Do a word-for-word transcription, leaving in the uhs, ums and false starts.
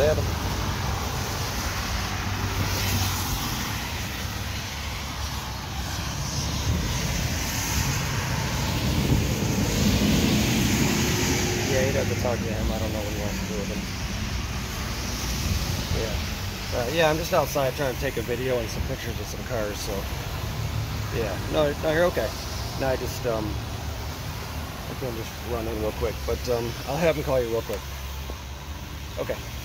at him. Yeah, he'd have to talk to him. I don't know what he wants to do with him. Yeah. Uh, yeah, I'm just outside trying to take a video and some pictures of some cars, so... Yeah. No, no, you're okay. No, I just, um... I can just run in real quick, but, um, I'll have him call you real quick. Okay.